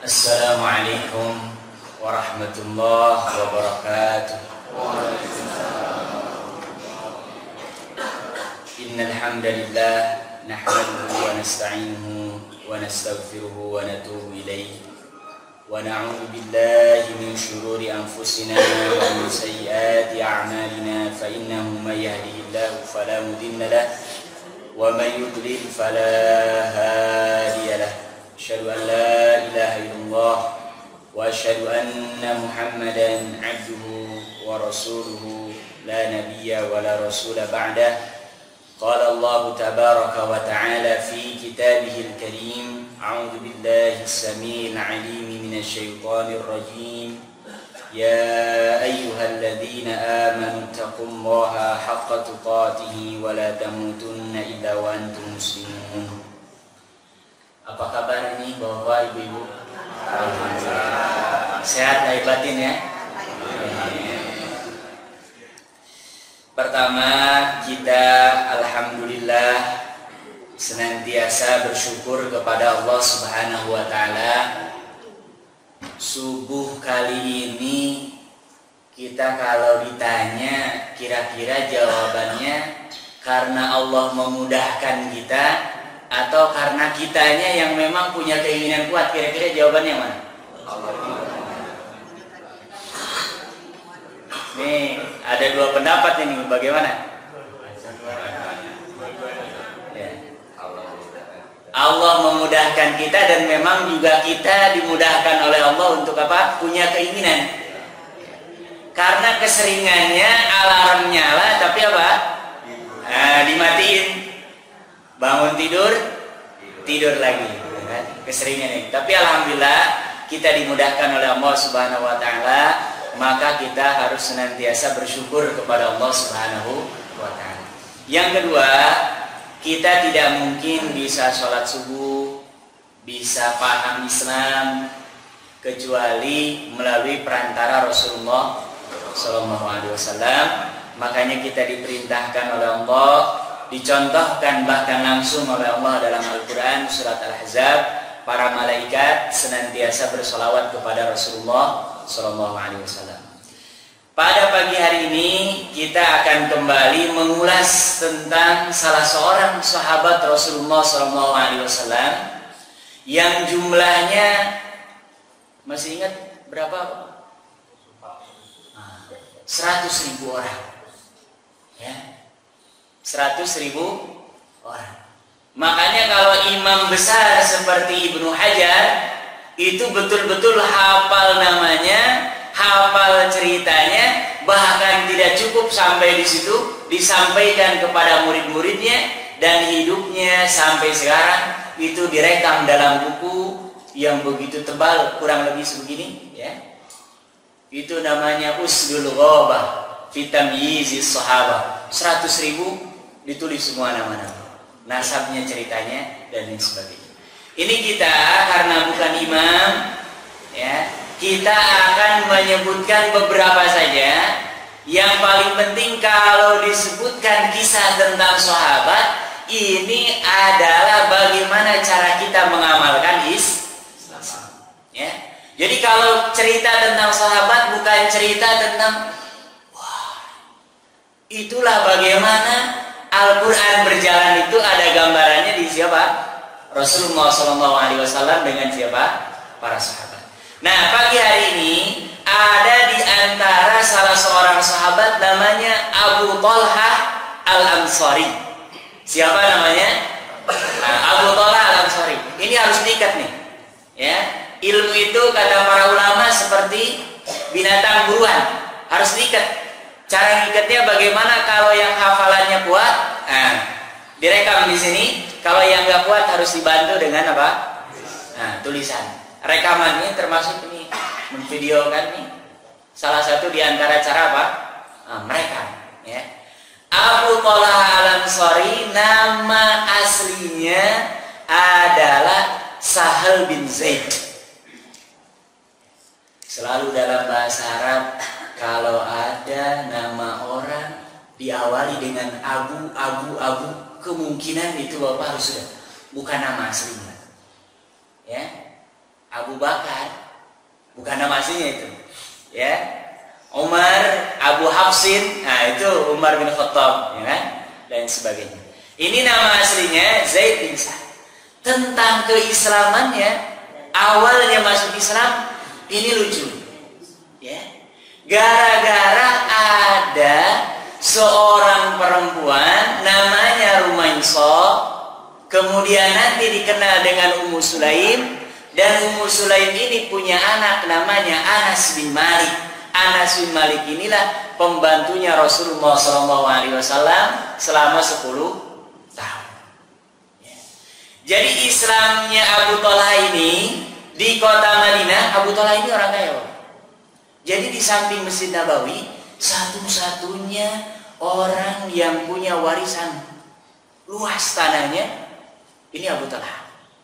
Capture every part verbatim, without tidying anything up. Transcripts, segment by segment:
Assalamualaikum warahmatullahi wabarakatuh. Innal hamdalillah nahmaduhu wa nasta'inuhu wa nastaghfiruhu wa natubu ilayhi wa na'udzu billahi min shururi anfusina wa min sayyiati a'malina fa innahu may yahdihillahu fala mudilla lahu wa may yudlil fala hadiya lahu. Asyhadu an la ilaha illallah wa asyhadu anna Muhammadan abduhu wa rasuluhu la nabiyya wa la rasula ba'dah. Qala Allah tabaraka wa ta'ala fi kitabihil karim. A'udzu billahi as-sami'il 'alim minasy syaithanir rajim. Ya ayyuhalladzina amanu taqullaha haqqa tuqatih wa la tamutunna illa wa antum muslimun. Apa kabar ini Bapak Ibu-ibu? Alhamdulillah. Sehat lahir batin ya? Pertama, kita alhamdulillah senantiasa bersyukur kepada Allah Subhanahu wa taala. Subuh kali ini kita kalau ditanya kira-kira jawabannya karena Allah memudahkan kita atau karena kitanya yang memang punya keinginan kuat, kira-kira jawabannya mana? Nih, ada dua pendapat ini, bagaimana? Ya. Allah memudahkan kita dan memang juga kita dimudahkan oleh Allah untuk apa? Punya keinginan. Karena keseringannya alarm nyala tapi apa? Nah, dimatiin. Bangun tidur, tidur lagi, keseringan ini. Tapi alhamdulillah kita dimudahkan oleh Allah Subhanahu wa taala, maka kita harus senantiasa bersyukur kepada Allah Subhanahu wa taala. Yang kedua, kita tidak mungkin bisa sholat subuh, bisa paham Islam kecuali melalui perantara Rasulullah Sallallahu Alaihi Wasallam. Makanya kita diperintahkan oleh Allah, dicontohkan bahkan langsung oleh Allah dalam Al-Quran surat Al-Ahzab, para malaikat senantiasa bersolawat kepada Rasulullah Sallallahu Alaihi Wasallam. Pada pagi hari ini kita akan kembali mengulas tentang salah seorang sahabat Rasulullah Sallallahu Alaihi Wasallam yang jumlahnya masih ingat berapa? Seratus ribu orang, ya. Seratus ribu orang. Makanya kalau imam besar seperti Ibnu Hajar itu betul-betul hafal namanya, hafal ceritanya, bahkan tidak cukup sampai di situ, disampaikan kepada murid-muridnya dan hidupnya sampai sekarang itu direkam dalam buku yang begitu tebal, kurang lebih sebegini, ya. Itu namanya Usdul Ghabah fi Tamyizis Sahabah. Seratus ribu ditulis semua nama-nama, nasabnya, ceritanya dan lain sebagainya. Ini kita karena bukan imam, ya, kita akan menyebutkan beberapa saja. Yang paling penting kalau disebutkan kisah tentang sahabat, ini adalah bagaimana cara kita mengamalkan Islam, ya. Jadi kalau cerita tentang sahabat bukan cerita tentang wah, itulah bagaimana Al-Quran berjalan, itu ada gambarannya di siapa? Rasulullah Sallallahu Alaihi Wasallam dengan siapa? Para sahabat. Nah, pagi hari ini ada di antara salah seorang sahabat namanya Abu Talhah Al-Ansari. Siapa namanya? Nah, Abu Talhah Al-Ansari. Ini harus diikat nih, ya. Ilmu itu kata para ulama seperti binatang buruan, harus diikat. Cara ngikatnya bagaimana? Kalau yang hafalannya kuat, nah, direkam di sini. Kalau yang nggak kuat harus dibantu dengan apa? Nah, tulisan. Rekaman ini termasuk ini memvideokan nih. Salah satu di antara cara apa? Nah, merekam, ya. Abu Talhah Al-Ansari nama aslinya adalah Sahal bin Zaid. Selalu dalam bahasa Arab, kalau ada nama orang diawali dengan Abu, Abu, Abu, kemungkinan itu Bapak harus sudah bukan nama aslinya, ya. Abu Bakar, bukan nama aslinya itu, ya. Umar, Abu Hafsin, nah itu Umar bin Khattab, ya kan, dan sebagainya. Ini nama aslinya Zaid bin Sa'ad. Tentang keislamannya, awalnya masuk Islam, ini lucu, ya. Gara-gara ada seorang perempuan namanya Rumaisah, kemudian nanti dikenal dengan Ummu Sulaim, dan Ummu Sulaim ini punya anak namanya Anas bin Malik. Anas bin Malik inilah pembantunya Rasulullah shallallahu alaihi wasallam selama sepuluh tahun. Ya. Jadi Islamnya Abu Thalha ini di kota Madinah, Abu Thalha ini orang kaya. Jadi di samping Masjid Nabawi, satu-satunya orang yang punya warisan luas tanahnya ini Abu Thalha.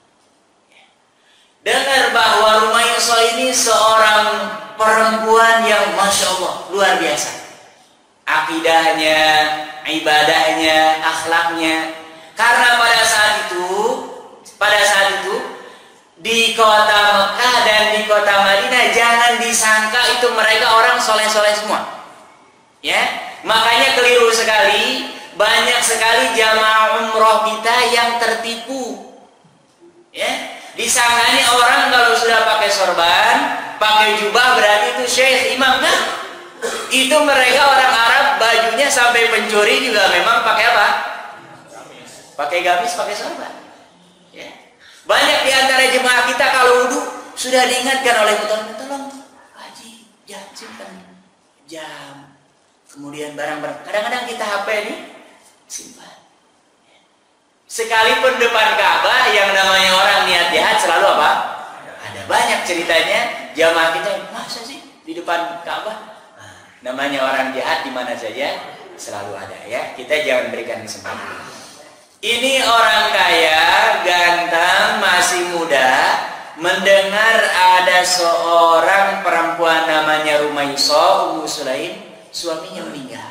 Dengar bahwa Rumaisah ini seorang perempuan yang Masya Allah luar biasa. Akidahnya, ibadahnya, akhlaknya. Karena pada saat itu, pada saat itu di kota Mekah dan di kota Madinah jangan disangka itu mereka orang soleh-soleh semua. Ya, makanya keliru sekali, banyak sekali jamaah umroh kita yang tertipu. Ya. Disangkanya orang kalau sudah pakai sorban, pakai jubah berarti itu syekh imam kan? Itu mereka orang Arab bajunya sampai pencuri juga memang pakai apa? Pakai gamis, pakai sorban. Ya. Banyak di antara jemaah kita kalau wudhu sudah diingatkan oleh betul tolong haji jangan simpan jam, kemudian barang-barang. Kadang-kadang kita H P ini simpan. Sekalipun depan Ka'bah yang namanya orang niat jihad selalu apa? Ada banyak ceritanya jamaah kita, masa sih di depan Ka'bah? Nah, namanya orang jihad di mana saja selalu ada ya. Kita jangan berikan kesempatan. Ini orang kaya, ganteng, masih muda, mendengar ada seorang perempuan namanya Rumaisah, Ummu Sulaim, suaminya meninggal.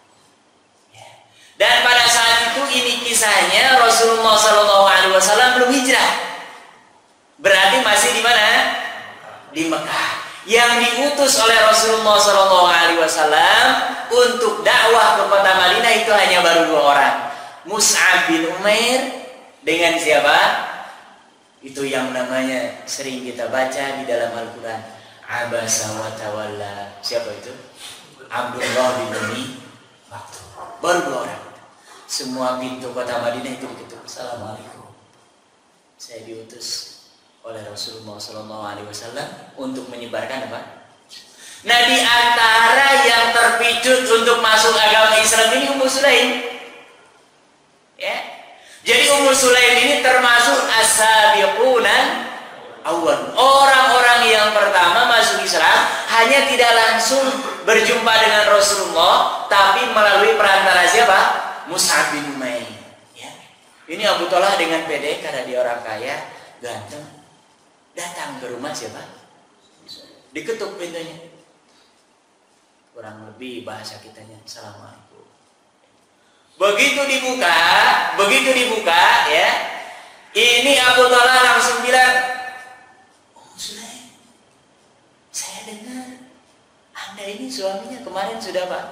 Dan pada saat itu ini kisahnya Rasulullah shallallahu alaihi wasallam belum hijrah. Berarti masih di mana? Di Mekah. Yang diutus oleh Rasulullah shallallahu alaihi wasallam untuk dakwah ke kota Madinah itu hanya baru dua orang. Mus'ab bin Umair dengan siapa? Itu yang namanya sering kita baca di dalam Al-Quran. Abasa wa tawalla. Siapa itu? Abdullah bin Umi Maktum. Baru dua orang. Semua pintu kota Madinah itu diketuk. Assalamualaikum. Saya diutus oleh Rasulullah shallallahu alaihi wasallam untuk menyebarkan apa? Nah, di antara yang terpicut untuk masuk agama Islam ini Ummu Sulaim. Ya. Jadi Ummu Sulaim ini termasuk as-sabiquna awwal. Orang-orang yang pertama masuk Islam hanya tidak langsung berjumpa dengan Rasulullah, tapi melalui perantara siapa? Mus'ab bin Umair. Ya. Ini Abu Thalha dengan pede karena dia orang kaya, ganteng, datang ke rumah siapa? Diketuk pintunya. Kurang lebih bahasa kitanya, Assalamualaikum. Begitu dibuka, begitu dibuka, ya. Ini Abu Thalha langsung bilang, Ummu Sulaim, saya dengar Anda ini suaminya kemarin sudah Pak.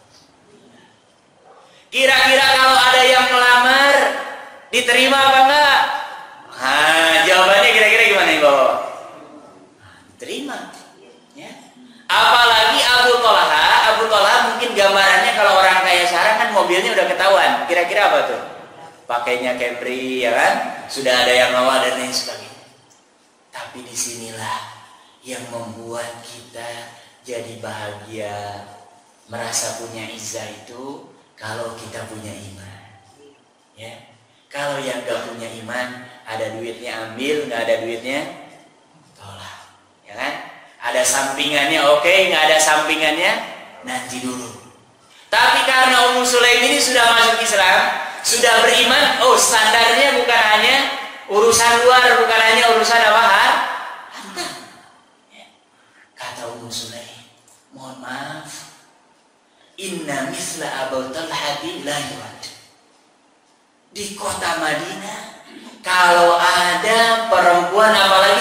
Kira-kira kalau ada yang melamar, diterima apa enggak? Nah, jawabannya kira-kira gimana Ibu? Terima. Ya. Apalagi Abu Thalha, Abu Thalha mungkin gambarannya kalau orang kaya sekarang kan mobilnya udah ketahuan. Kira-kira apa tuh? Pakainya Camry, ya kan? Sudah ada yang ngawal dan lain sebagainya. Tapi disinilah yang membuat kita jadi bahagia, merasa punya izzah itu kalau kita punya iman. Ya. Kalau yang gak punya iman, ada duitnya ambil, nggak ada duitnya tolak, ya kan? Ada sampingannya oke, okay, nggak ada sampingannya nanti dulu. Tapi karena Ummu Sulaim ini sudah masuk Islam, sudah beriman, oh standarnya bukan hanya urusan luar, bukan hanya urusan apa harta. Ya. Kata Ummu Sulaim, mohon maaf, inna misla Abu Thalha la yurad. Di kota Madinah, kalau ada perempuan apalagi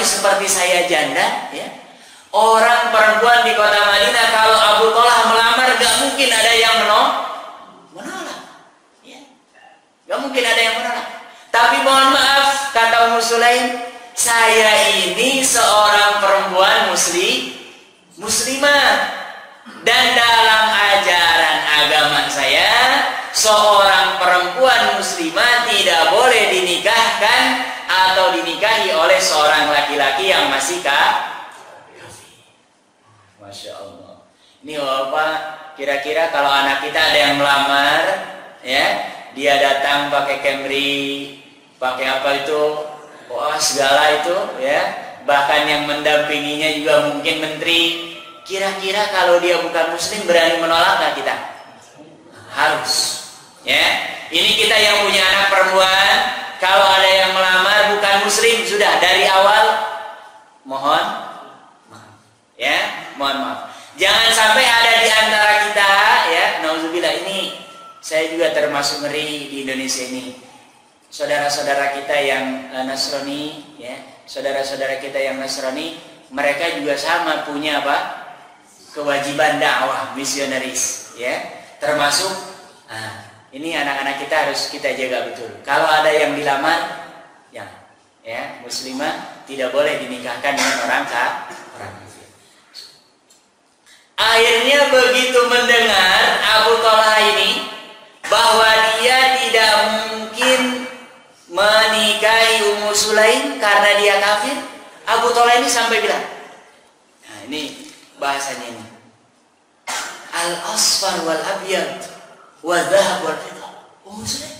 seperti saya janda, ya. Orang perempuan di kota Madinah kalau Abu Thalhah melamar gak mungkin ada yang menolak, menolak, ya. Gak mungkin ada yang menolak. Tapi mohon maaf, kata Ummu Sulaim, saya ini seorang perempuan muslim, muslimah. Dan dalam ajaran agama saya, seorang perempuan muslimah tidak boleh dinikahkan atau dinikahi oleh seorang laki-laki yang masih kafir. Masya Allah. Ini apa? Kira-kira kalau anak kita ada yang melamar, ya, dia datang pakai Camry, pakai apa itu, wah segala itu, ya, bahkan yang mendampinginya juga mungkin menteri. Kira-kira kalau dia bukan muslim berani menolak nggak kita? Harus, ya. Ini kita yang punya anak perempuan, kalau ada yang melamar bukan muslim, sudah dari awal mohon maaf, ya, mohon maaf. Jangan sampai ada di antara kita, ya, nauzubillah, ini saya juga termasuk ngeri di Indonesia ini. Saudara-saudara kita yang uh, Nasrani, ya, saudara-saudara kita yang Nasrani, mereka juga sama punya apa? Kewajiban dakwah misionaris, ya, termasuk nah, ini anak-anak kita harus kita jaga betul. Kalau ada yang dilamar, ya, ya, muslimah tidak boleh dinikahkan dengan orang kafir. Akhirnya begitu mendengar Abu Thalhah ini bahwa dia tidak mungkin menikahi Ummu Sulaim karena dia kafir, Abu Thalhah ini sampai bilang, nah ini bahasanya ini, al-asfar wal abyad wa dhahab wal fiddah. Ummu Sulaim,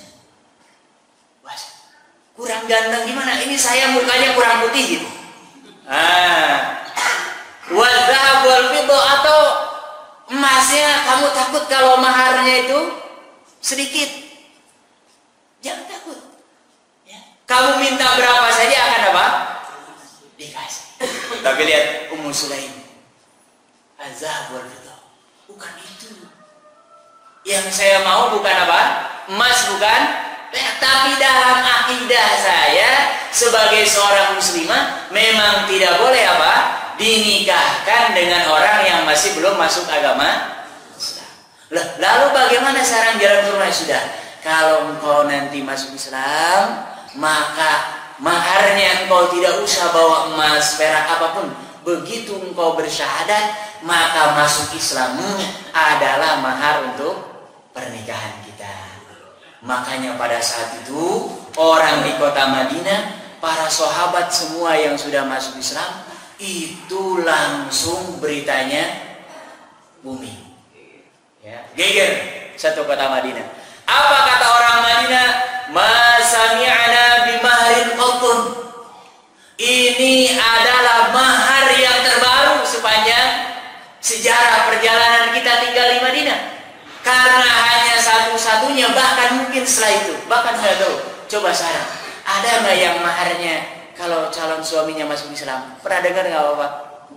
kurang ganteng gimana? Ini saya mukanya kurang putih gitu. Ah, wa dhahab wal fiddah, atau emasnya kamu takut kalau maharnya itu sedikit? Jangan takut. Ya. Kamu minta berapa saja akan apa? Dikasih. Tapi lihat Ummu Sulaim, azab wal fiddah, bukan itu yang saya mau, bukan apa? Emas bukan, tapi dalam akidah saya sebagai seorang muslimah memang tidak boleh apa? Dinikahkan dengan orang yang masih belum masuk agama Islam. Lalu bagaimana saran jalan keluar? Sudah, kalau engkau nanti masuk Islam, maka maharnya engkau tidak usah bawa emas, perak, apapun. Begitu engkau bersyahadat, maka masuk Islammu adalah mahar untuk pernikahan kita. Makanya pada saat itu orang di kota Madinah, para sahabat semua yang sudah masuk Islam, itu langsung beritanya booming, ya, geger satu kota Madinah. Apa kata orang Madinah? Ma sami'na bimahrin qattun. Ini adalah mahar yang terbaru sepanjang sejarah perjalanan kita tinggal di Madinah. Karena hanya satu-satunya, bahkan mungkin setelah itu, bahkan saya tahu. Coba saran, ada nggak yang maharnya kalau calon suaminya masuk Islam? Pernah dengar nggak Bapak?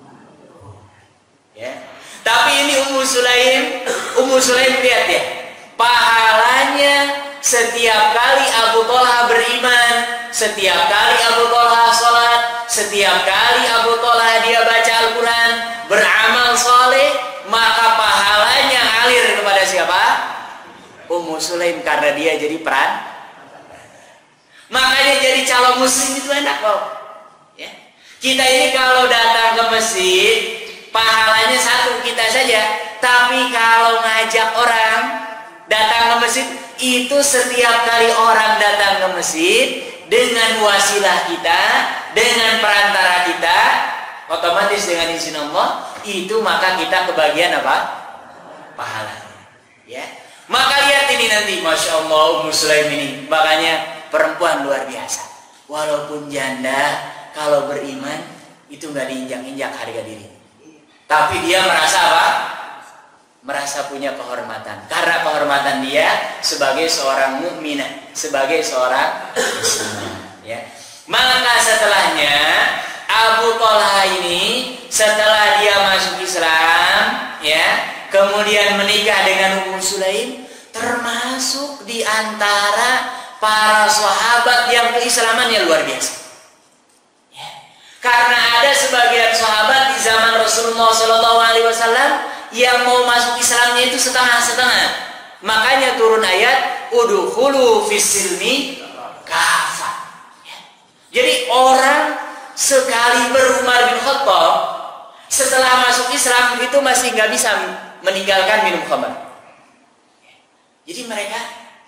Ya. Tapi ini Ummu Sulaim, Ummu Sulaim lihat ya, pahalanya setiap kali Abu Thalhah beriman, setiap kali Abu Thalhah sholat, setiap kali Abu Thalhah dia baca Al-Quran, beramal soleh, maka pahalanya ngalir kepada siapa? Ummu Sulaim, karena dia jadi peran. Makanya jadi calon muslim itu enak kok. Ya. Kita ini kalau datang ke masjid, pahalanya satu kita saja. Tapi kalau ngajak orang datang ke masjid, itu setiap kali orang datang ke masjid dengan wasilah kita, dengan perantara kita, otomatis dengan izin Allah, itu maka kita kebagian apa? Pahalanya. Ya. Maka lihat ini nanti, Masya Allah, Ummu Sulaim ini, makanya perempuan luar biasa. Walaupun janda, kalau beriman itu nggak diinjak-injak harga diri. Tapi dia merasa apa? Merasa punya kehormatan. Karena kehormatan dia sebagai seorang mukminah, sebagai seorang muslimah. Ya. Maka setelahnya Abu Thalhah ini, setelah dia masuk Islam, ya, kemudian menikah dengan Ummu Sulaim, termasuk di antara para sahabat yang keislamannya luar biasa. Ya. Karena Rasulullah Shallallahu Alaihi Wasallam yang mau masuk Islamnya itu setengah-setengah. Makanya turun ayat udkhulu fis-silmi kafah. Ya. Jadi orang sekali berumar bin Khattab setelah masuk Islam itu masih nggak bisa meninggalkan minum khamar. Jadi mereka,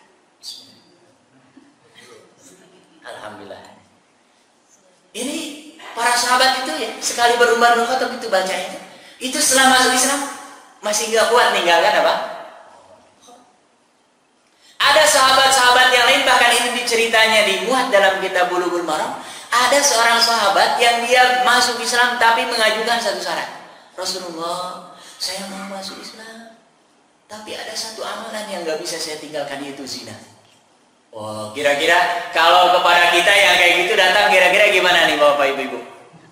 alhamdulillah. Ini para sahabat itu ya sekali berumar bin Khattab itu baca itu, itu setelah masuk Islam masih nggak kuat meninggalkan apa? Ada sahabat-sahabat yang lain, bahkan ini ceritanya dimuat dalam kitab Bulughul Maram. Ada seorang sahabat yang dia masuk Islam tapi mengajukan satu syarat. Rasulullah, saya mau masuk Islam, tapi ada satu amalan yang nggak bisa saya tinggalkan, yaitu zina. Oh, kira-kira kalau kepada kita yang kayak gitu datang, kira-kira gimana nih Bapak Ibu?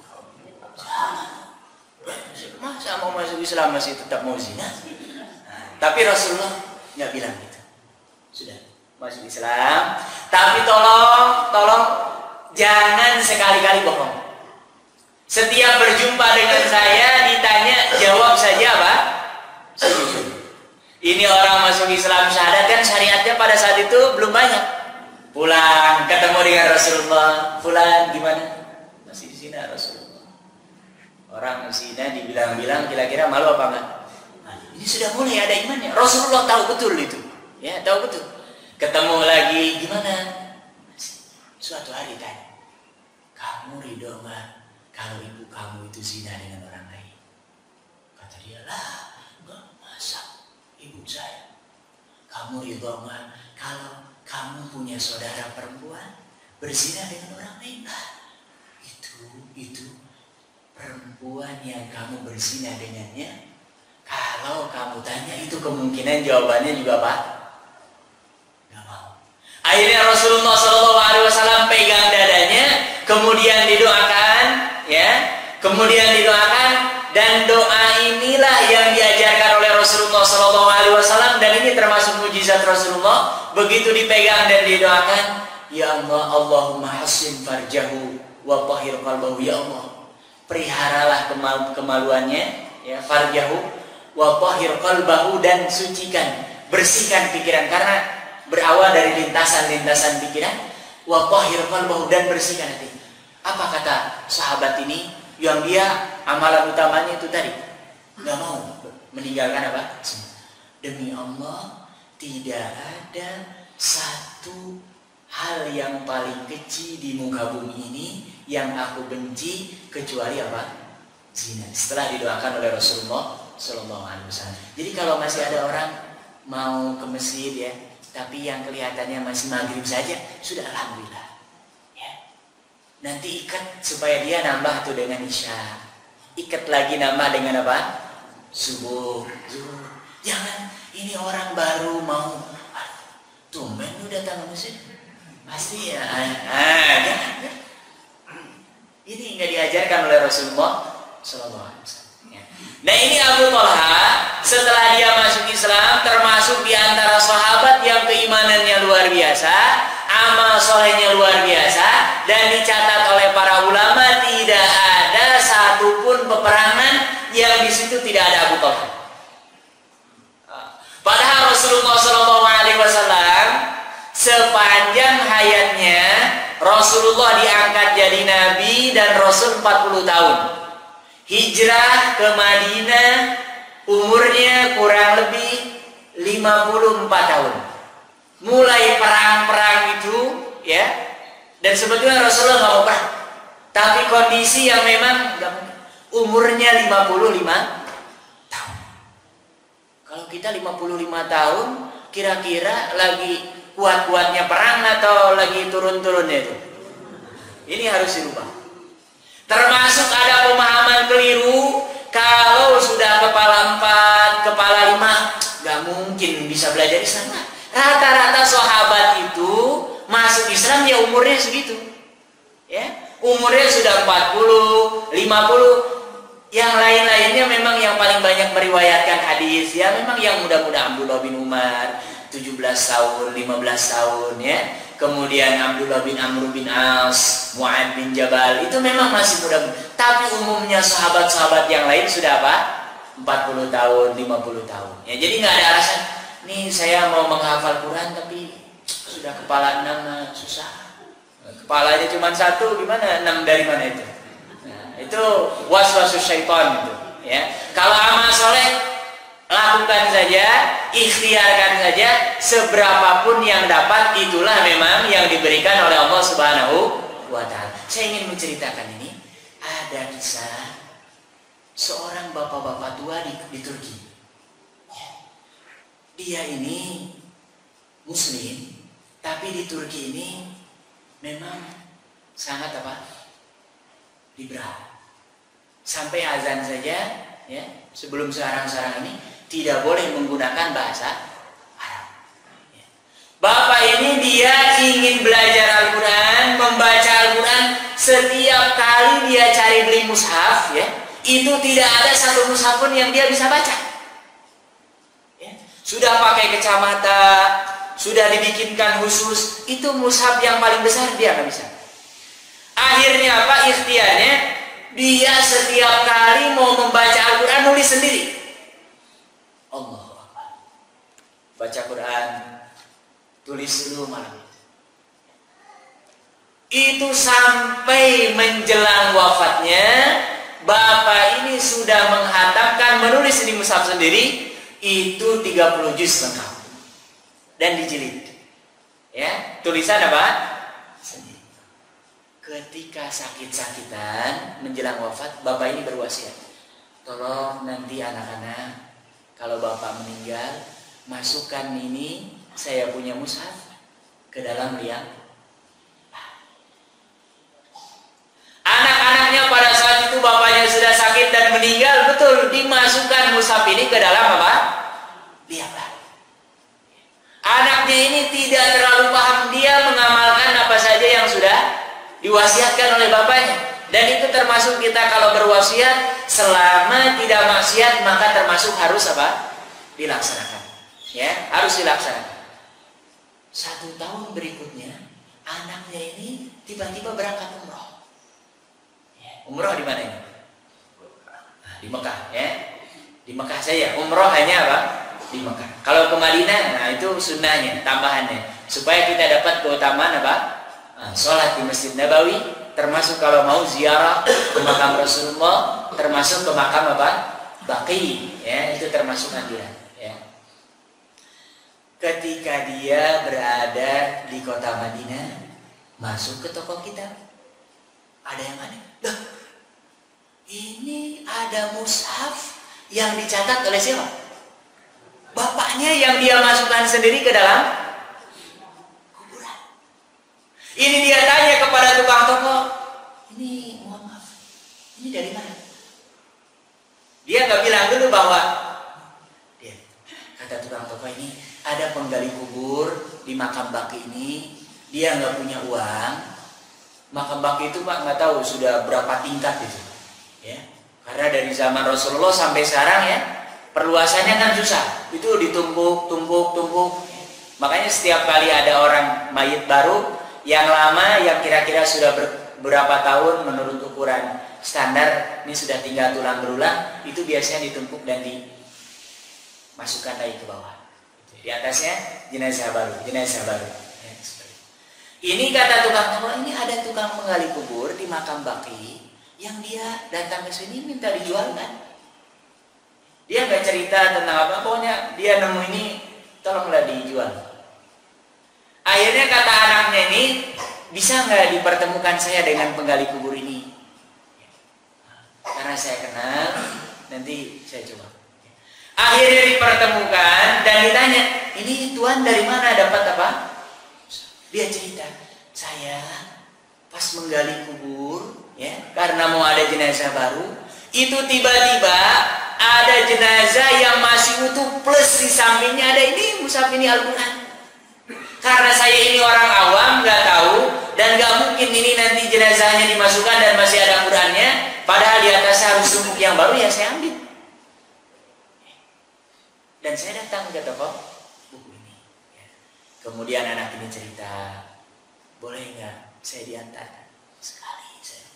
Masa mau masuk Islam masih tetap mau zina? Tapi Rasulullah nggak bilang gitu. Sudah masuk Islam, tapi tolong, tolong jangan sekali-kali bohong. Setiap berjumpa dengan saya ditanya, jawab saja apa? Ini orang masuk Islam syahadat kan syariatnya pada saat itu belum banyak. Pulang ketemu dengan Rasulullah, pulang gimana? Masih di sini Rasulullah. Orang zina dibilang-bilang, kira-kira malu apa enggak? Nah, ini sudah mulai ada imannya. Rasulullah tahu betul itu. Ya, tahu betul. Ketemu lagi, gimana? Suatu hari tanya, kamu ridho nggak kalau ibu kamu itu zina dengan orang lain? Kata dia, lah, nggak, masa ibu saya. Kamu ridho nggak kalau kamu punya saudara perempuan berzina dengan orang lain? Lah, itu, itu perempuan yang kamu berzina dengannya. Kalau kamu tanya, itu kemungkinan jawabannya juga apa? Akhirnya Rasulullah Shallallahu Alaihi Wasallam pegang dadanya, kemudian didoakan, ya, kemudian didoakan, dan doa inilah yang diajarkan oleh Rasulullah Shallallahu Alaihi Wasallam, dan ini termasuk mujizat Rasulullah. Begitu dipegang dan didoakan, ya Allah, Allahumma hassin farjahu wa tahhir qalbahu, ya Allah, peliharalah kemal kemaluannya, ya, farjahu wa tahhir qalbahu, dan sucikan, bersihkan pikiran, karena berawal dari lintasan-lintasan pikiran, wa tahhir qalbahu, dan bersihkan hati. Apa kata sahabat ini yang dia amalan utamanya itu tadi, nggak mau meninggalkan apa? Demi Allah, tidak ada satu hal yang paling kecil di muka bumi ini yang aku benci kecuali apa? Zina. Setelah didoakan oleh Rasulullah Shallallahu Alaihi Wasallam. Jadi kalau masih ada orang mau ke masjid, ya, tapi yang kelihatannya masih maghrib saja, sudah alhamdulillah. Ya. Nanti ikat supaya dia nambah tuh dengan isya. Ikat lagi nambah dengan apa? Subuh, zuhur. Jangan ini orang baru mau, tumben lu datang ke masjid. Pasti ya. Ah, jangan. Ini nggak diajarkan oleh Rasulullah Shallallahu Alaihi Wasallam. Nah, ini Abu Thalha setelah dia masuk Islam termasuk di antara sahabat yang keimanannya luar biasa, amal solehnya luar biasa, dan dicatat oleh para ulama tidak ada satupun peperangan yang di situ tidak ada Abu Thalha. Padahal Rasulullah Shallallahu Alaihi Wasallam sepanjang hayatnya Rasulullah diangkat jadi nabi dan Rasul empat puluh tahun. Hijrah ke Madinah umurnya kurang lebih lima puluh empat tahun. Mulai perang-perang itu, ya. Dan sebetulnya Rasulullah nggak mau perang. Tapi kondisi yang memang nggak mungkin. Umurnya lima puluh lima tahun. Kalau kita lima puluh lima tahun, kira-kira lagi kuat-kuatnya perang atau lagi turun-turunnya itu? Ini harus dirubah. Termasuk ada pemahaman keliru, kalau sudah kepala empat, kepala lima, gak mungkin bisa belajar Islam. Rata-rata sahabat itu masuk Islam ya umurnya segitu, ya, umurnya sudah empat puluh, lima puluh. Yang lain-lainnya memang yang paling banyak meriwayatkan hadis, ya memang yang muda-muda Abdullah bin Umar, tujuh belas tahun, lima belas tahun ya. Kemudian Abdullah bin Amr bin As, Mu'ad bin Jabal itu memang masih muda. Tapi umumnya sahabat-sahabat yang lain sudah apa? empat puluh tahun, lima puluh tahun. Ya, jadi nggak ada alasan. Nih saya mau menghafal Quran tapi sudah kepala enam susah. Kepalanya cuma satu, gimana? Enam dari mana itu? Nah, itu waswasus syaitan itu. Ya, kalau amal soleh lakukan saja, ikhtiarkan saja, seberapapun yang dapat itulah memang yang diberikan oleh Allah Subhanahu wa Ta'ala. Saya ingin menceritakan ini, ada kisah seorang bapak-bapak tua di, di Turki. Dia ini Muslim, tapi di Turki ini memang sangat apa? Liberal. Sampai azan saja, ya, sebelum sarang-sarang ini tidak boleh menggunakan bahasa Arab. Bapak ini dia ingin belajar Al-Quran, membaca Al-Quran. Setiap kali dia cari beli mushaf, ya, itu tidak ada satu mushaf pun yang dia bisa baca. Ya. Sudah pakai kacamata, sudah dibikinkan khusus, itu mushaf yang paling besar dia nggak bisa. Akhirnya apa? Ikhtiarnya, dia setiap kali mau membaca Al-Quran nulis sendiri. Allah baca Quran, tulis dulu malam itu. Itu sampai menjelang wafatnya, bapak ini sudah menghatamkan, menulis di mushaf sendiri, itu tiga puluh juz lengkap dan dijilid. Ya, tulisan apa? Sendiri. Ketika sakit-sakitan menjelang wafat, bapak ini berwasiat, tolong nanti anak-anak kalau bapak meninggal, masukkan ini, saya punya mushaf, ke dalam liang. Anak-anaknya pada saat itu bapaknya sudah sakit dan meninggal, betul, dimasukkan mushaf ini ke dalam apa? Liang. Anaknya ini tidak terlalu paham, dia mengamalkan apa saja yang sudah diwasiatkan oleh bapaknya. Dan itu termasuk kita kalau berwasiat, selama tidak maksiat maka termasuk harus apa? Dilaksanakan. Ya, harus dilaksanakan. Satu tahun berikutnya, anaknya ini tiba-tiba berangkat umroh. Ya, umroh di mana ini? Nah, di Mekah, ya. Di Mekah saja. Umroh hanya apa? Di Mekah. Kalau ke Madinah, nah itu sunnahnya, tambahannya, supaya kita dapat keutamaan apa? Nah, sholat di Masjid Nabawi. Termasuk kalau mau ziarah ke makam Rasulullah, termasuk ke makam apa? Baqi, ya, itu termasuk anjuran, ya. Ketika dia berada di kota Madinah, masuk ke toko kitab, ada yang aneh. Loh, ini ada mushaf yang dicatat oleh siapa? Bapaknya yang dia masukkan sendiri ke dalam. Ini dia tanya kepada tukang toko, ini mohon maaf, ini dari mana? Dia nggak bilang dulu bahwa, dia kata tukang toko ini ada penggali kubur di makam Baqi ini, dia nggak punya uang. Makam Baqi itu Pak nggak tahu sudah berapa tingkat itu, ya. Karena dari zaman Rasulullah sampai sekarang ya, perluasannya kan susah, itu ditumpuk, tumpuk, tumpuk. Makanya setiap kali ada orang mayit baru yang lama, yang kira-kira sudah beberapa tahun menurut ukuran standar, ini sudah tinggal tulang berulang, itu biasanya ditumpuk dan dimasukkan lagi ke bawah. Di atasnya jenazah baru, jenazah baru. Ini kata tukang toko, ini ada tukang menggali kubur di makam Baqi yang dia datang ke sini minta dijualkan. Dia nggak cerita tentang apa, pokoknya dia nemu ini, tolonglah dijual. Akhirnya kata anaknya ini, bisa nggak dipertemukan saya dengan penggali kubur ini? Karena saya kenal, nanti saya coba. Akhirnya dipertemukan dan ditanya, ini tuan dari mana dapat apa? Dia cerita, saya pas menggali kubur, ya, karena mau ada jenazah baru, itu tiba-tiba ada jenazah yang masih utuh plus di sampingnya ada ini mushaf ini Al-Quran. Karena saya ini orang awam, nggak tahu, dan nggak mungkin ini nanti jenazahnya dimasukkan dan masih ada Qurannya, padahal di atas harus tumpuk yang baru, ya saya ambil. Dan saya datang ke toko buku ini. Kemudian anak ini cerita, boleh nggak saya diantar? Sekali saya.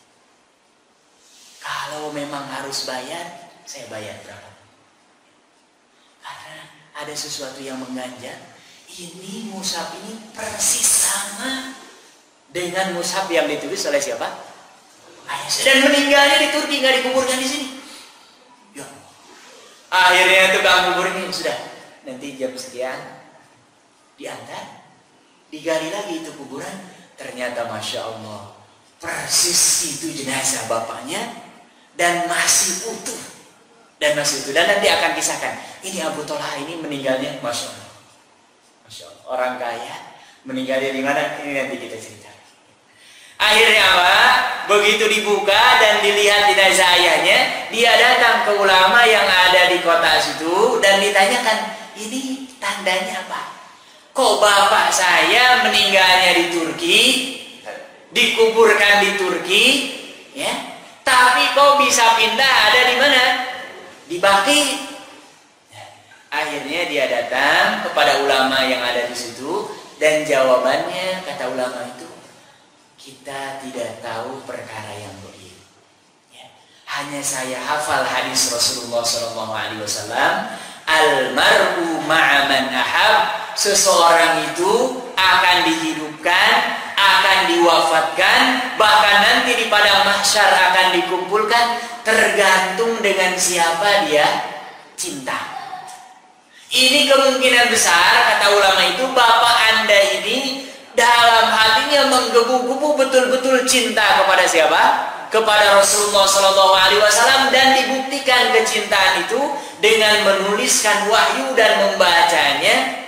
Kalau memang harus bayar, saya bayar berapa? Karena ada sesuatu yang mengganjal. Ini mushaf ini persis sama dengan mushaf yang ditulis oleh siapa? Ayah. Dan meninggalnya di Turki, nggak dikuburkan di sini. Ya. Akhirnya tukang kubur ini sudah, nanti jam sekian diantar, digali lagi itu kuburan. Ternyata masya Allah, persis itu jenazah bapaknya dan masih utuh, dan masih utuh. Dan nanti akan kisahkan, ini Abu Tolha ini meninggalnya masya Allah, masya Allah, orang kaya meninggalnya di mana? Ini nanti kita cerita. Akhirnya apa? Begitu dibuka dan dilihat jenazah ayahnya, dia datang ke ulama yang ada di kota situ dan ditanyakan, ini tandanya apa? Kok bapak saya meninggalnya di Turki, dikuburkan di Turki, ya? Tapi kok bisa pindah ada di mana? Di Baki. Akhirnya dia datang kepada ulama yang ada di situ dan jawabannya kata ulama itu, kita tidak tahu perkara yang goib. Ya. Hanya saya hafal hadis Rasulullah Shallallahu Alaihi Wasallam, almaru ma'aman ahab. Seseorang itu akan dihidupkan, akan diwafatkan, bahkan nanti di padang mahsyar akan dikumpulkan, tergantung dengan siapa dia cinta. Ini kemungkinan besar, kata ulama itu, bapak anda ini dalam hatinya menggebu-gebu betul-betul cinta kepada siapa? Kepada Rasulullah Shallallahu Alaihi Wasallam, dan dibuktikan kecintaan itu dengan menuliskan wahyu dan membacanya.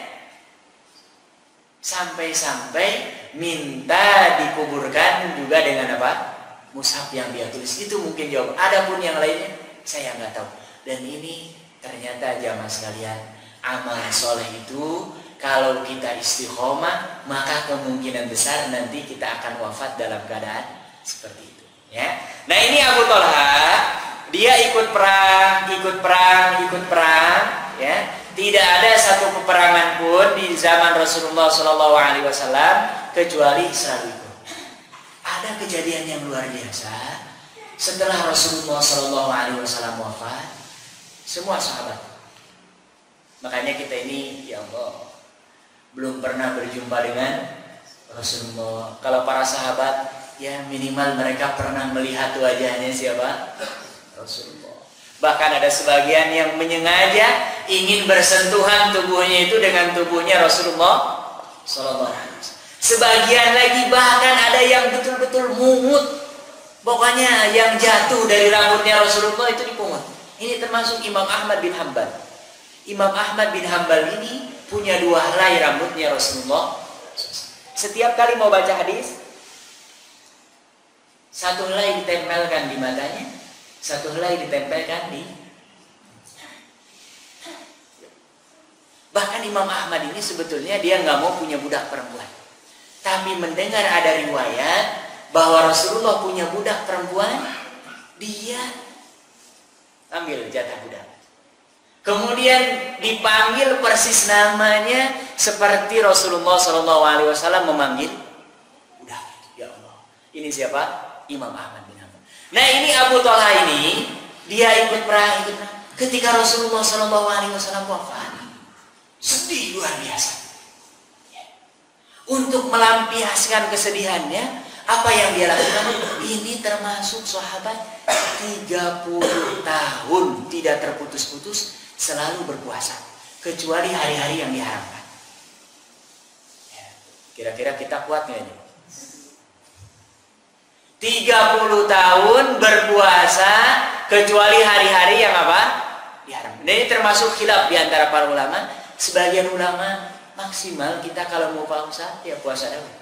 Sampai-sampai minta dikuburkan juga dengan apa? Mushaf yang dia tulis. Itu mungkin jawab. Adapun yang lainnya saya nggak tahu. Dan ini ternyata jamaah sekalian, amal soleh itu kalau kita istiqomah, maka kemungkinan besar nanti kita akan wafat dalam keadaan seperti itu. Ya. Nah ini Abu Tolha, dia ikut perang, ikut perang, ikut perang. Ya. Tidak ada satu peperangan pun di zaman Rasulullah Shallallahu Alaihi Wasallam kecuali selalu ikut. Ada kejadian yang luar biasa. Setelah Rasulullah Shallallahu Alaihi Wasallam wafat, semua sahabat. Makanya kita ini, ya Allah, belum pernah berjumpa dengan Rasulullah. Kalau para sahabat, ya minimal mereka pernah melihat wajahnya siapa? Rasulullah. Bahkan ada sebagian yang menyengaja ingin bersentuhan tubuhnya itu dengan tubuhnya Rasulullah Sallallahu Alaihi Wasallam. Sebagian lagi bahkan ada yang betul-betul mungut. Pokoknya yang jatuh dari rambutnya Rasulullah itu dipungut. Ini termasuk Imam Ahmad bin Hanbal. Imam Ahmad bin Hanbal ini punya dua helai rambutnya Rasulullah. Setiap kali mau baca hadis, satu helai ditempelkan di matanya, satu helai ditempelkan di. Bahkan Imam Ahmad ini sebetulnya dia nggak mau punya budak perempuan, tapi mendengar ada riwayat bahwa Rasulullah punya budak perempuan, dia ambil jatah budak. Kemudian dipanggil persis namanya seperti Rasulullah Shallallahu Alaihi Wasallam memanggil budak. Ya Allah, ini siapa? Imam Ahmad bin Hanbal. Nah ini Abu Tolha ini dia ikut perang, ikut perang. Ketika Rasulullah Shallallahu Alaihi Wasallam wafat, sedih luar biasa. Untuk melampiaskan kesedihannya, apa yang dia lakukan? Ini termasuk sahabat tiga puluh tahun tidak terputus-putus selalu berpuasa, kecuali hari-hari yang diharamkan. Kira-kira kita kuat nggak ini? tiga puluh tahun berpuasa kecuali hari-hari yang apa? Diharamkan. Ini termasuk khilaf di antara para ulama. Sebagian ulama maksimal kita kalau mau puasa ya puasa dahulu.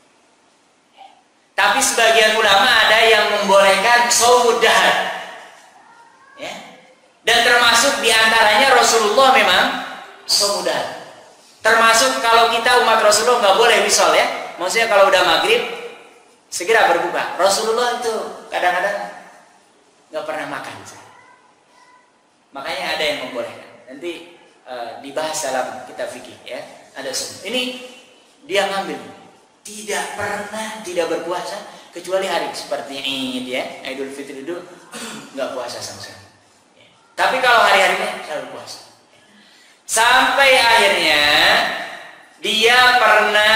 Tapi sebagian ulama ada yang membolehkan shaumud dahar. Ya. Dan termasuk diantaranya Rasulullah memang shaumud dahar. Termasuk kalau kita umat Rasulullah nggak boleh wisol ya. Maksudnya kalau udah maghrib segera berbuka. Rasulullah itu kadang-kadang nggak pernah makan. Makanya ada yang membolehkan. Nanti uh, dibahas dalam kitab fikih ya. Ada semua. Ini dia ngambil. Tidak pernah tidak berpuasa kecuali hari seperti Id ya, Idul Fitri itu nggak puasa sama sekali. Tapi kalau hari-harinya selalu puasa. Sampai akhirnya dia pernah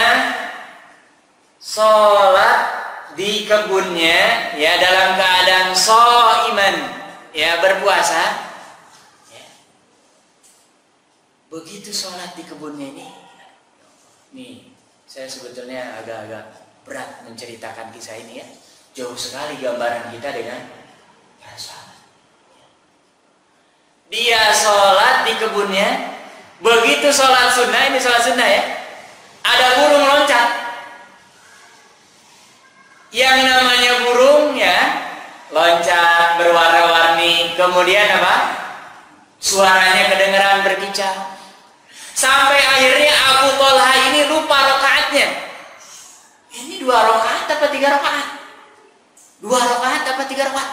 sholat di kebunnya ya dalam keadaan shaiman ya berpuasa. Ya. Begitu sholat di kebunnya ini, nih saya sebetulnya agak-agak berat menceritakan kisah ini ya. Jauh sekali gambaran kita dengan para sahabat. Dia sholat di kebunnya. Begitu sholat sunnah, ini sholat sunnah ya, ada burung loncat. Yang namanya burung ya loncat berwarna-warni, kemudian apa? Suaranya kedengeran berkicau. Sampai akhirnya Abu Thalha ini lupa rakaatnya. Ini dua rakaat apa tiga rakaat? Dua rakaat apa tiga rakaat?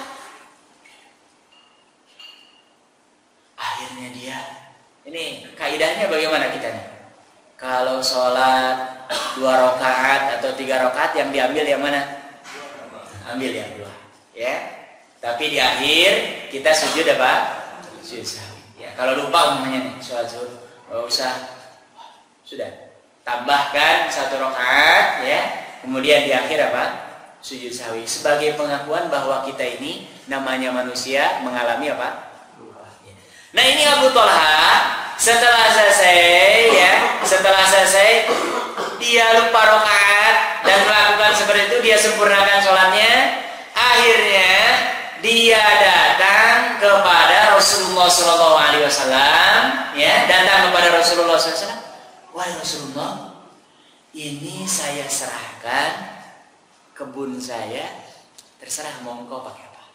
Akhirnya dia, ini kaidahnya bagaimana kita nih? Kalau sholat dua rakaat atau tiga rakaat yang diambil yang mana? Ambil yang dua, ya. Tapi di akhir kita sujud apa? Sujud sahwi. Ya, kalau lupa umumnya nih sholat zuhur, nggak usah, sudah tambahkan satu rakaat, ya. Kemudian di akhir apa? Sujud sahwi. Sebagai pengakuan bahwa kita ini namanya manusia mengalami apa? Nah ini Abu Thalha setelah selesai ya, setelah selesai dia lupa rakaat dan melakukan seperti itu, dia sempurnakan sholatnya. Akhirnya dia datang kepada Rasulullah Shallallahu Alaihi Wasallam, ya, datang kepada Rasulullah Shallallahu Alaihi Wasallam. Wahai Rasulullah, ini saya serahkan kebun saya, terserah mau engkau pakai apa.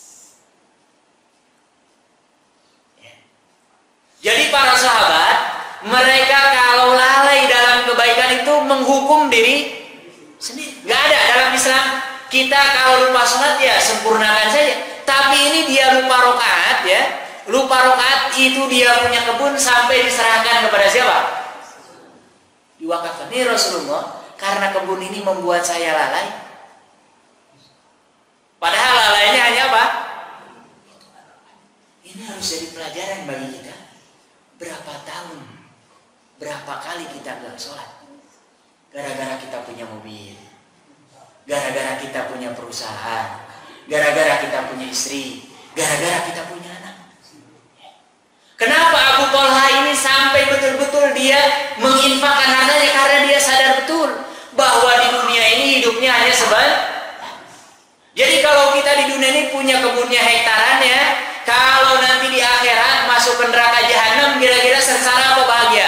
Jadi para sahabat, mereka kalau lalai dalam kebaikan itu menghukum diri sendiri. Gak ada dalam Islam. Kita kalau lupa sholat ya sempurnakan saja. Tapi ini dia lupa rokaat ya. Lupa rokaat itu dia punya kebun sampai diserahkan kepada siapa? Diwakafkan. Ini Rasulullah, karena kebun ini membuat saya lalai. Padahal lalainya hanya apa? Ini harus jadi pelajaran bagi kita. Berapa tahun, berapa kali kita nggak sholat, gara-gara kita punya mobil, gara-gara kita punya perusahaan, gara-gara kita punya istri, gara-gara kita punya anak. Kenapa Abu Thalha ini sampai betul-betul dia menginfakkan hartanya? Karena dia sadar betul bahwa di dunia ini hidupnya hanya sebentar. Jadi kalau kita di dunia ini punya kebunnya hektaran ya, kalau nanti di akhirat masuk ke neraka jahanam, kira-kira sengsara apa bahagia?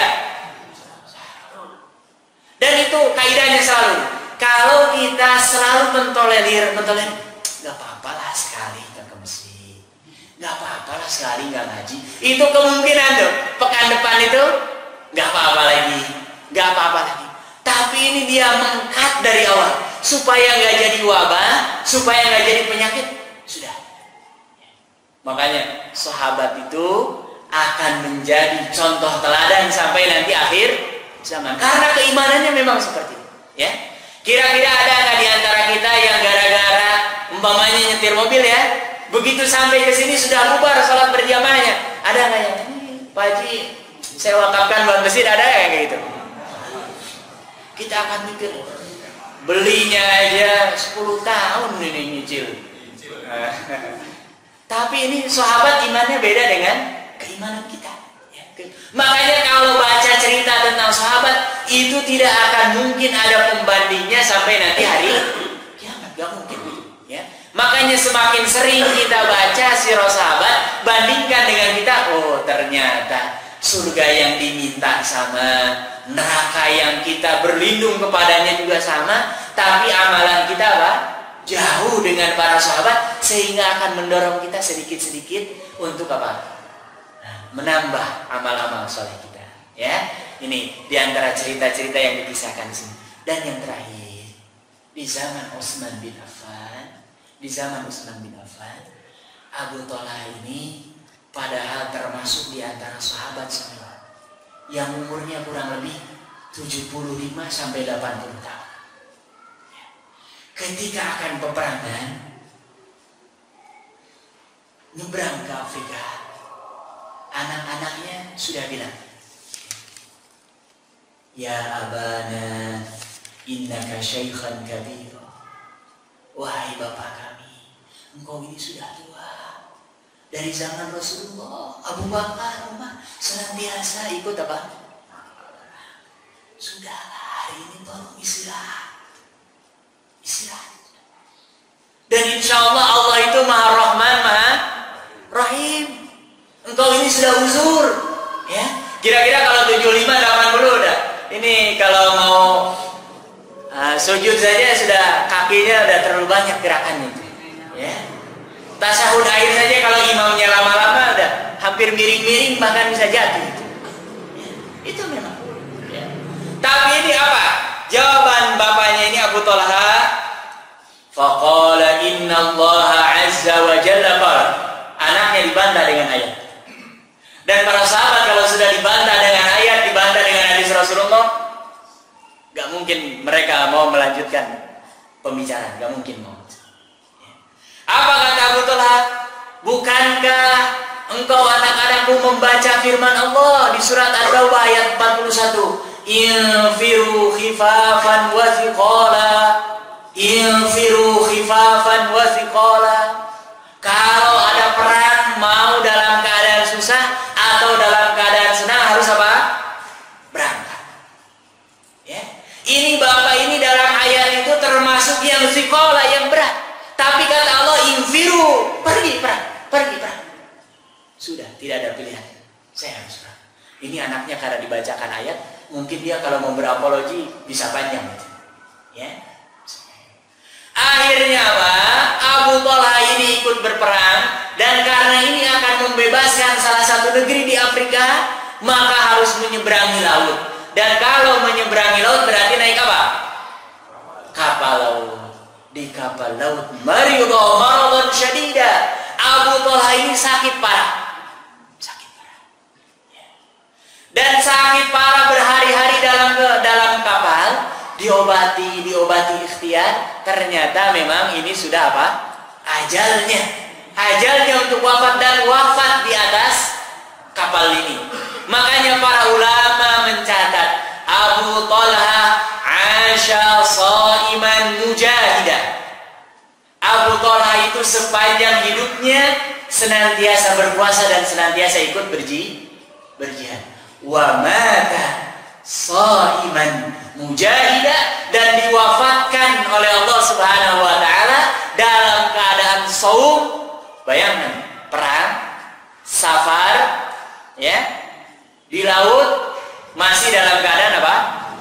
Dan itu kaidahnya selalu. Kalau kita selalu mentolerir, mentolerir, nggak apa-apa lah sekali nggak ke masjid, nggak apa-apa lah sekali nggak ngaji. Itu kemungkinan tuh pekan depan itu nggak apa-apa lagi, nggak apa-apa lagi. Tapi ini dia mengkat dari awal supaya nggak jadi wabah, supaya nggak jadi penyakit. Sudah. Makanya sahabat itu akan menjadi contoh teladan sampai nanti akhir zaman. Karena keimanannya memang seperti itu. Ya. Kira-kira ada nggak di antara kita yang gara-gara umpamanya nyetir mobil ya, begitu sampai ke sini sudah bubar sholat berjamaahnya? Ada nggak yang ini, Pak Haji, saya wakafkan buat masjid, ada ya kayak gitu? Kita akan mikir, belinya aja sepuluh tahun ini nyicil. Tapi ini sahabat imannya beda dengan keimanan kita. Ya. Makanya kalau baca cerita tentang sahabat itu tidak akan mungkin ada pembandingnya sampai nanti hari kiamat, gak mungkin. Ya. Makanya semakin sering kita baca sirah sahabat, bandingkan dengan kita, oh ternyata surga yang diminta sama, neraka yang kita berlindung kepadanya juga sama, tapi amalan kita apa? Jauh dengan para sahabat, sehingga akan mendorong kita sedikit-sedikit untuk apa? Menambah amal-amal soleh kita. Ya, ini diantara cerita-cerita yang dikisahkan di sini. Dan yang terakhir, di zaman Utsman bin Affan, di zaman Utsman bin Affan, Abu Thalha ini padahal termasuk di antara sahabat semua yang umurnya kurang lebih tujuh puluh lima sampai delapan puluh tahun. Ketika akan peperangan, nyebrang ke Afrika, anak-anaknya sudah bilang, ya abana innaka syaikhan kabira. Wahai bapak kami, engkau ini sudah tua. Dari zaman Rasulullah, Abu Bakar, Umar senantiasa ikut apa? Sudahlah, hari ini tolong istirahat. Istirahat. Dan insya Allah Allah itu Maha Rahman, Maha Rahim. Engkau ini sudah uzur, ya. Kira-kira kalau tujuh puluh lima, delapan puluh udah. Ini kalau mau uh, sujud saja sudah kakinya udah terlalu banyak gerakannya, ya. Tasahud akhir saja kalau imamnya lama-lama udah hampir miring-miring bahkan bisa jatuh. Ya, itu memang. Ya. Tapi ini apa? Jawaban bapaknya ini Abu Talha. Faqala innallaha azza wa jalla qala. Anaknya dibantah dengan ayat. Dan para sahabat kalau sudah dibantah dengan ayat, dibantah dengan hadis Rasulullah, gak mungkin mereka mau melanjutkan pembicaraan, gak mungkin mau. Apa kata Abu Talha? Bukankah engkau anak-anakmu membaca firman Allah di surat At-Taubah ayat empat puluh satu? Infiru khifafan wa thiqala. Infiru khifafan wa thiqala. Kalau ada perang, mau dalam keadaan susah atau dalam keadaan senang harus apa? Berangkat. Ya. Ini bapak ini dalam ayat itu termasuk yang thiqala, yang berat. Tapi kata Allah, infiru, pergi perang, pergi perang. Sudah, tidak ada pilihan. Saya harus perang. Ini anaknya karena dibacakan ayat, mungkin dia kalau mau berapologi bisa panjang. Ya. Akhirnya apa? Abu Talha ini ikut berperang, dan karena ini akan membebaskan salah satu negeri di Afrika, maka harus menyeberangi laut. Dan kalau menyeberangi laut berarti naik apa? Kapal laut. Di kapal laut marido maradan syadida. Abu Talha ini sakit parah. Sakit parah. Dan sakit parah berhari-hari dalam dalam kapal, diobati, diobati ikhtiar, ternyata memang ini sudah apa? Ajalnya. Ajalnya untuk wafat, dan wafat di atas kapal ini. Makanya para ulama mencatat Abu Talha asya shaiman mujahidah. Abu Talha itu sepanjang hidupnya senantiasa berpuasa dan senantiasa ikut berji, berjihad. Wa mata shaiman mujahidah, dan diwafatkan oleh Allah Subhanahu wa taala dalam keadaan saum. Bayangkan, perang, safar, ya, di laut masih dalam keadaan apa?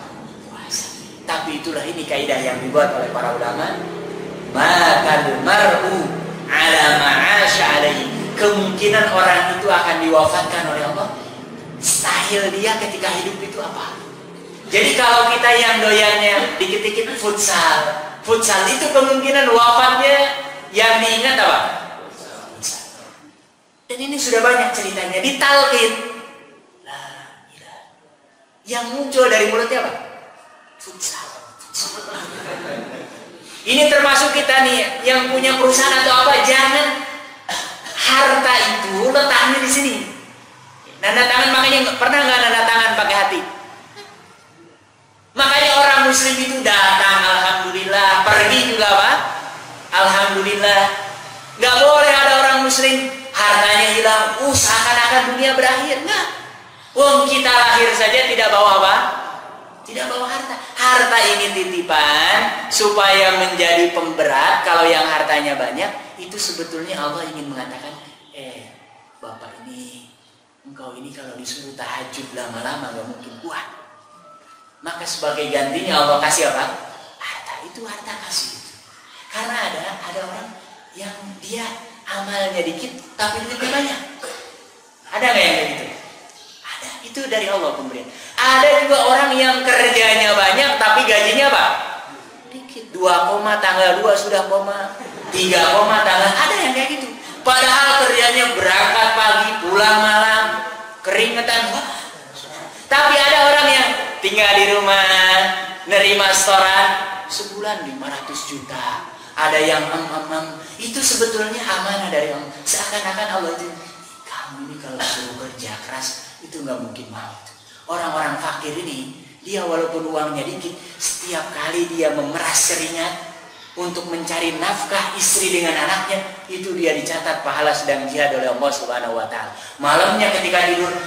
Tapi itulah ini kaidah yang dibuat oleh para ulama. Makal mar'u ala ma'asya alaihi. Kemungkinan orang itu akan diwafatkan oleh Allah stahil dia ketika hidup itu apa. Jadi kalau kita yang doyannya dikit-dikit futsal, futsal itu kemungkinan wafatnya yang diingat apa? Dan ini sudah banyak ceritanya ditalqin. Lah, yang muncul dari mulutnya apa? Futsal. Ini termasuk kita nih yang punya perusahaan atau apa, jangan harta itu letaknya di sini. Nanda tangan, makanya pernah nggak nanda tangan pakai hati? Makanya orang muslim itu datang, alhamdulillah, pergi juga apa? Alhamdulillah. Nggak boleh ada orang muslim hartanya hilang, uh seakan-akan dunia berakhir. Nggak. Wong kita lahir saja tidak bawa apa? Tidak bawa harta. Harta ini titipan supaya menjadi pemberat. Kalau yang hartanya banyak, itu sebetulnya Allah ingin mengatakan, eh bapak ini, engkau ini kalau disuruh tahajud lama-lama gak mungkin kuat. Maka sebagai gantinya Allah kasih apa? Harta. Itu harta kasih. Karena ada ada orang yang dia amalnya dikit tapi duitnya banyak. Ada nggak yang kayak gitu? Ada. Itu dari Allah pemberian. Ada juga orang yang kerjanya banyak tapi gajinya apa? Dikit. Dua koma tanggal dua sudah koma. Tiga koma tanggal. Ada yang kayak gitu. Padahal kerjanya berangkat pagi, pulang malam, keringetan. Wah. Tapi ada orang yang tinggal di rumah nerima setoran sebulan lima ratus juta. Ada yang em-em-em. Itu sebetulnya amanah dari Allah. Seakan-akan Allah itu, kamu ini kalau suruh kerja keras itu nggak mungkin mau. Orang-orang fakir ini, dia walaupun uangnya dikit, setiap kali dia memeras keringat untuk mencari nafkah istri dengan anaknya, itu dia dicatat pahala sedang jihad oleh Allah Subhanahu wa taala. Malamnya ketika tidur,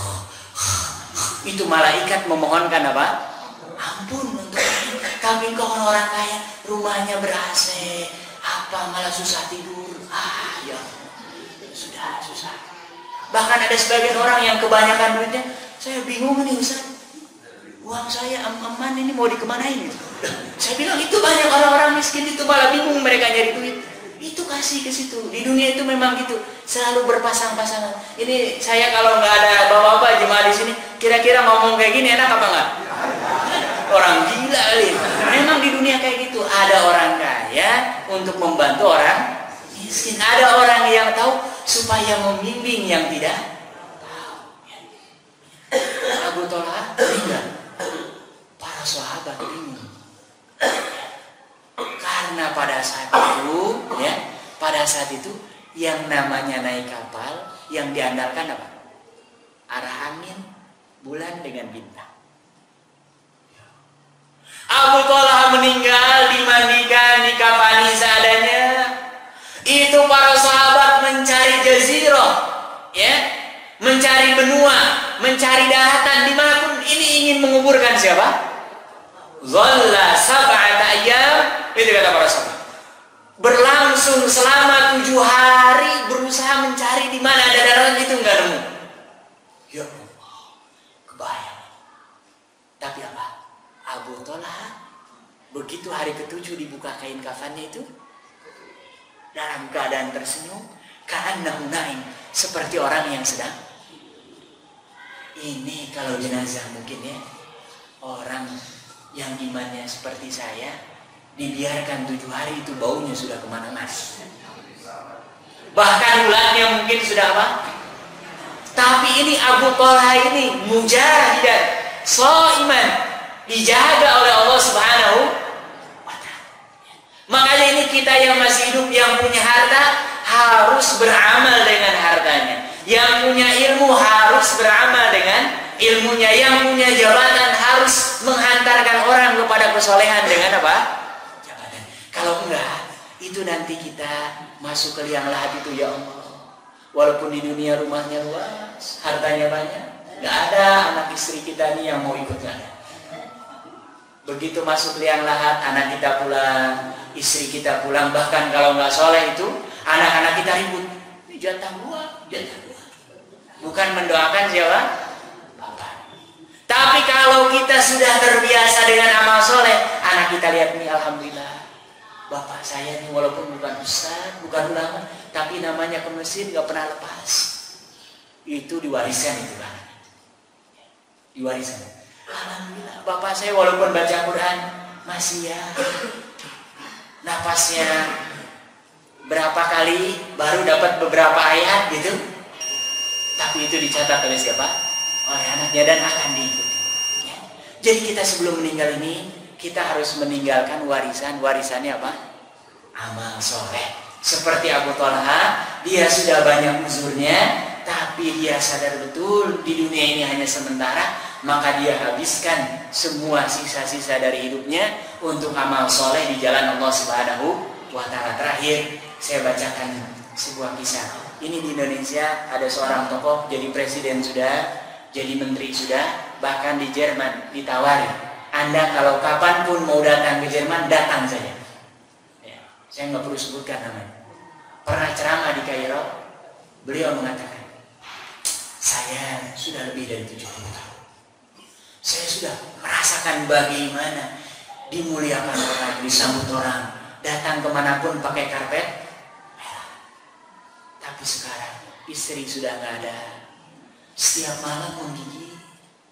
itu malaikat memohonkan apa? Ampun untuk ini. Kami kok orang kaya, rumahnya ber-A C, apa malah susah tidur. Ah ya, sudah susah. Bahkan ada sebagian orang yang kebanyakan duitnya, saya bingung nih Ustaz, uang saya aman ini mau dikemanain? Saya bilang itu banyak orang-orang miskin itu malah bingung mereka nyari duit. Itu kasih ke situ. Di dunia itu memang gitu, selalu berpasang-pasangan. Ini saya kalau nggak ada bapak-bapak jemaah di sini, kira-kira ngomong kayak gini enak apa nggak? Orang gila kali. Memang di dunia kayak gitu, ada orang kaya untuk membantu orang miskin, ada orang yang tahu supaya membimbing yang tidak tahu. Abu Thalhah meninggal, para sahabat bingung. Karena pada saat itu, ya, pada saat itu yang namanya naik kapal yang diandalkan apa? Arah angin, bulan dengan bintang. Abu Thalhah meninggal, dimandikan, dikafani seadanya. Itu para sahabat mencari jazirah, ya, mencari benua, mencari daratan dimanapun. Ini ingin menguburkan siapa? Zalla sab'ata ayyam, itu kata para sahabat. Berlangsung selama tujuh hari berusaha mencari di mana ada daratan, itu enggak nemu. Ya Allah, kebayang. Tapi apa? Abu Thalhah begitu hari ketujuh dibuka kain kafannya itu dalam keadaan tersenyum, ka'annahu naim, seperti orang yang sedang. Ini kalau jenazah mungkin ya, orang yang imannya seperti saya dibiarkan tujuh hari itu baunya sudah kemana-mana. Bahkan ulatnya mungkin sudah apa? Tapi ini Abu Thalhah ini mujahidan, shaiman, dijaga oleh Allah Subhanahu wa ta'ala. Makanya ini kita yang masih hidup, yang punya harta harus beramal dengan hartanya. Yang punya ilmu harus beramal dengan ilmunya. Yang punya jabatan harus menghantarkan orang kepada kesolehan dengan apa? Jabatan. Kalau enggak, itu nanti kita masuk ke liang lahat itu, ya Allah. Walaupun di dunia rumahnya luas, hartanya banyak, enggak ada anak istri kita nih yang mau ikut, enggak ada. Begitu masuk liang lahat, anak kita pulang, istri kita pulang. Bahkan kalau nggak soleh itu, anak-anak kita ribut. Ini jatah gua, jatah gua. Bukan mendoakan siapa? Bapak. Tapi kalau kita sudah terbiasa dengan amal soleh, anak kita lihat nih, alhamdulillah. Bapak saya nih walaupun bukan ustaz, bukan ulama, tapi namanya ke masjid nggak pernah lepas. Itu diwariskan itu kan? Diwariskan. Alhamdulillah, bapak saya walaupun baca Quran masih ya napasnya berapa kali baru dapat beberapa ayat gitu, tapi itu dicatat oleh siapa? Oleh anaknya dan akan diikuti. Ya. Jadi kita sebelum meninggal ini kita harus meninggalkan warisan. Warisannya apa? Amal soleh. Seperti Abu Thalhah, dia sudah banyak uzurnya, tapi dia sadar betul di dunia ini hanya sementara. Maka dia habiskan semua sisa-sisa dari hidupnya untuk amal soleh di jalan Allah Subhanahu wa ta'ala. Terakhir saya bacakan sebuah kisah. Ini di Indonesia ada seorang tokoh jadi presiden sudah, jadi menteri sudah, bahkan di Jerman ditawari. Anda kalau kapanpun mau datang ke Jerman, datang saja. Ya, saya nggak perlu sebutkan namanya. Pernah ceramah di Kairo, beliau mengatakan, saya sudah lebih dari tujuh puluh tahun. Saya sudah merasakan bagaimana dimuliakan orang, disambut orang, datang kemanapun pakai karpet merah. Tapi sekarang istri sudah nggak ada, setiap malam menggigit.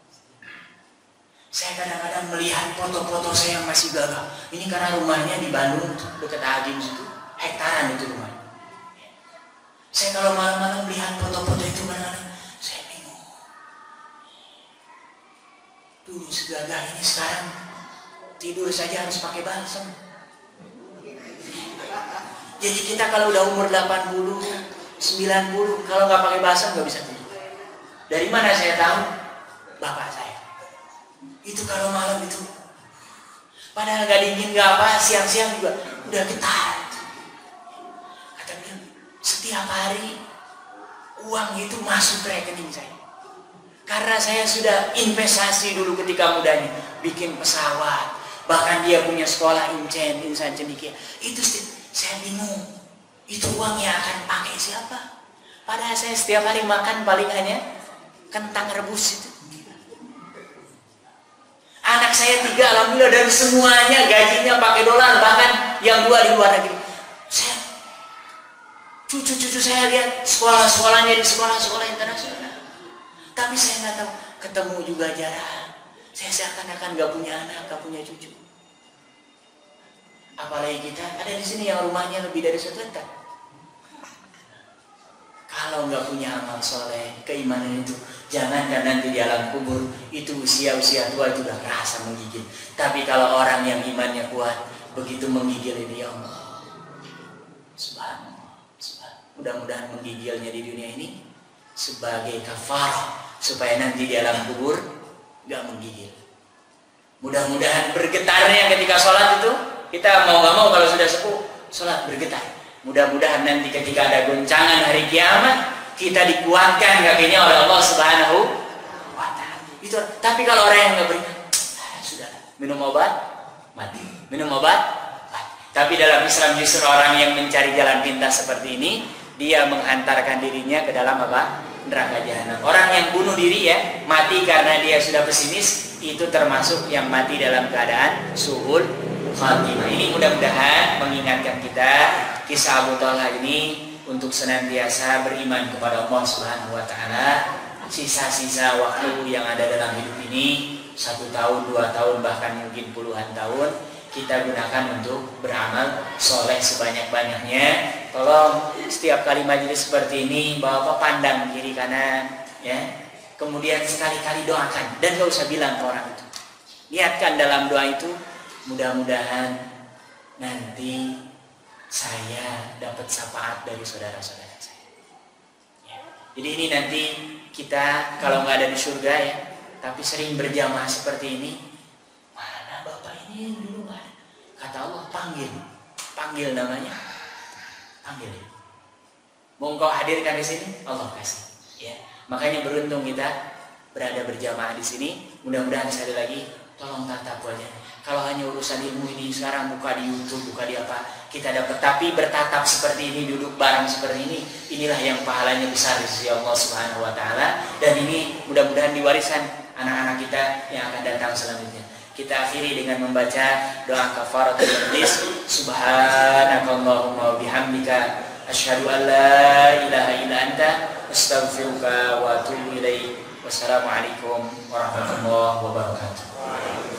Saya kadang-kadang melihat foto-foto saya yang masih gagah. Ini karena rumahnya di Bandung dekat Agim situ, hektaran itu rumah. Saya kalau malam-malam melihat foto-foto itu kadang-kadang saya bingung. Dulu si gagah ini sekarang tidur saja harus pakai balsam. Jadi kita kalau udah umur delapan puluh, sembilan puluh, kalau nggak pakai balsam nggak bisa tidur. Dari mana saya tahu? Bapak saya. Itu kalau malam itu, padahal nggak dingin nggak apa, siang-siang juga udah getar. Kata dia, setiap hari uang itu masuk ke rekening saya. Karena saya sudah investasi dulu ketika mudanya, bikin pesawat, bahkan dia punya sekolah incen, insan cendekia. Itu saya bingung, itu uangnya akan pakai siapa? Padahal saya setiap hari makan paling hanya kentang rebus itu. Anak saya tiga, alhamdulillah, dan semuanya gajinya pakai dolar, bahkan yang dua di luar negeri. Saya, cucu-cucu saya lihat sekolah-sekolahnya di sekolah-sekolah internasional. Tapi saya nggak tahu, ketemu juga jarang. Saya seakan-akan nggak punya anak, nggak punya cucu. Apalagi kita ada di sini yang rumahnya lebih dari satu hektar. Kalau nggak punya amal soleh, keimanan itu, jangankan nanti di alam kubur, itu usia-usia tua itu udah rasa menggigil. Tapi kalau orang yang imannya kuat, begitu menggigil ini, ya Allah, subhanallah, subhanallah. Mudah-mudahan menggigilnya di dunia ini sebagai kafarah, supaya nanti di alam kubur nggak menggigil. Mudah-mudahan bergetarnya ketika sholat itu, kita mau nggak mau kalau sudah sepuh, sholat bergetar. Mudah-mudahan nanti ketika ada goncangan hari kiamat, kita dikuatkan kakinya oleh Allah Subhanahu wa Ta'ala. Itu. Tapi kalau orang yang nggak beriman, ah, sudah minum obat mati, minum obat mati. Tapi dalam Islam justru orang yang mencari jalan pintas seperti ini, dia menghantarkan dirinya ke dalam apa? Neraka jahanam. Orang yang bunuh diri ya, mati karena dia sudah pesimis, itu termasuk yang mati dalam keadaan suhul khatimah. Ini mudah-mudahan mengingatkan kita kisah Abu Talha ini untuk senantiasa beriman kepada Allah Subhanahu wa Ta'ala. Sisa-sisa waktu yang ada dalam hidup ini, satu tahun, dua tahun, bahkan mungkin puluhan tahun, kita gunakan untuk beramal soleh sebanyak-banyaknya. Tolong setiap kali majelis seperti ini, Bapak pandang kiri kanan, ya. Kemudian sekali-kali doakan, dan gak usah bilang ke orang itu. Niatkan dalam doa itu, mudah-mudahan nanti saya dapat syafaat dari saudara-saudara saya. Ya. Jadi ini nanti kita kalau nggak ada di surga ya, tapi sering berjamaah seperti ini. Mana bapak ini dulu nggak ada? Kata Allah, panggil, panggil namanya, panggil. Mau engkau hadirkan di sini, Allah kasih. Ya. Makanya beruntung kita berada berjamaah di sini. Mudah-mudahan sekali lagi, tolong tatap wajahnya. Kalau hanya urusan ilmu ini sekarang buka di YouTube, buka di apa, kita dapat. Tapi bertatap seperti ini, duduk bareng seperti ini, inilah yang pahalanya besar di sisi Allah Subhanahu wa Ta'ala. Dan ini mudah-mudahan diwariskan anak-anak kita yang akan datang selanjutnya. Kita akhiri dengan membaca doa kafaratul majlis. Subhanakallahumma wa bihamdika asyhadu an la ilaha illa anta astaghfiruka wa atubu ilaik. Wassalamualaikum warahmatullahi wabarakatuh.